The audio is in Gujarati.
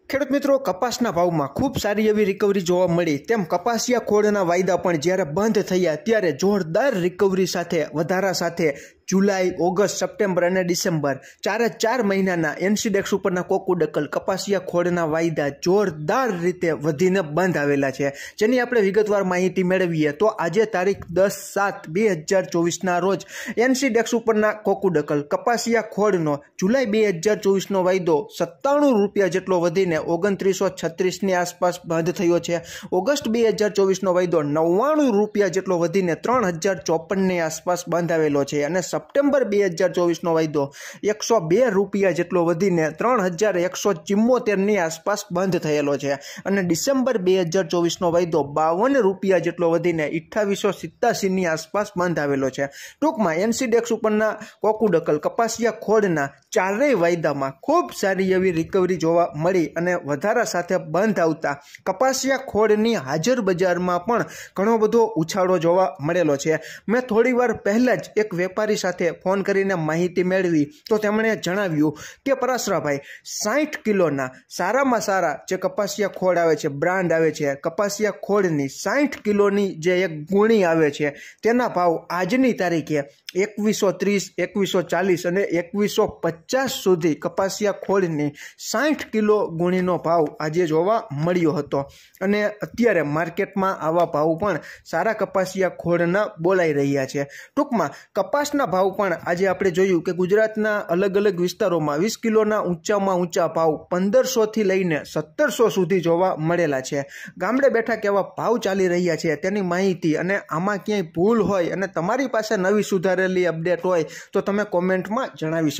ખેડૂત મિત્રો, કપાસના ભાવમાં ખૂબ સારી એવી રિકવરી જોવા મળી, તેમ કપાસિયા ખોળના વાયદા પણ જ્યારે બંધ થયા ત્યારે જોરદાર રિકવરી સાથે વધારા સાથે જુલાઈ, ઓગસ્ટ, સપ્ટેમ્બર અને ડિસેમ્બર ચાર મહિનાના એનસીડેક્સ ઉપરના કોકુડકલ કપાસિયા ખોળના વાયદા જોરદાર રીતે વધીને બંધ આવેલા છે, જેની આપણે વિગતવાર માહિતી મેળવીએ તો આજે તારીખ 10/7/2024ના રોજ એનસીડેક્સ ઉપરના કોકુડકલ કપાસિયા ખોળનો જુલાઈ 2024નો વાયદો 97 રૂપિયા જેટલો વધીને 2936ની આસપાસ બંધ થયો છે। ઓગસ્ટ 2024નો વાયદો 99 રૂપિયા જેટલો વધીને 3054ની આસપાસ બંધ આવેલો છે અને સપ્ટેમ્બર 2024નો વાયદો 102 રૂપિયા જેટલો વધીને 3174ની આસપાસ બંધ થયેલો છે અને ડિસેમ્બર 2024નો વાયદો 52 રૂપિયા જેટલો વધીને 2887ની આસપાસ બંધ આવેલો છે। ટૂંકમાં એનસીડેક્સ ઉપરના કોકુડકલ કપાસિયા ખોળના ચારેય વાયદામાં ખૂબ સારી એવી રિકવરી જોવા મળી અને વધારા સાથે બંધ આવતા કપાસિયા ખોળની હાજર બજારમાં પણ ઘણો બધો ઉછાળો જોવા મળેલો છે। મેં થોડીવાર પહેલાં જ એક વેપારી સાથે ફોન કરીને માહિતી મેળવી તો તેમણે જણાવ્યું કે પરાશરાભાઈ 60 કિલોના સારામાં સારા જે કપાસિયા ખોળ આવે છે, બ્રાન્ડ આવે છે, કપાસિયા ખોળની 60 કિલોની જે એક ગુણી આવે છે તેના ભાવ આજની તારીખે 2130, 2140 અને 2150 સુધી કપાસિયા ખોળની 60 કિલો ગુણીનો ભાવ આજે જોવા મળ્યો હતો અને અત્યારે માર્કેટમાં આવા ભાવ પણ સારા કપાસિયા ખોળના બોલાઈ રહ્યા છે। ટૂંકમાં કપાસના ભાવ પણ આજે આપણે જોયું કે ગુજરાતના અલગ અલગ વિસ્તારોમાં 20 કિલોના ઊંચામાં ઊંચા ભાવ 1500થી લઈને 1700 સુધી જોવા મળેલા છે। ગામડે બેઠા કેવા ભાવ ચાલી રહ્યા છે તેની માહિતી અને આમાં ક્યાંય ભૂલ હોય અને તમારી પાસે નવી સુધારેલી અપડેટ હોય તો તમે કોમેન્ટમાં જણાવી શકો।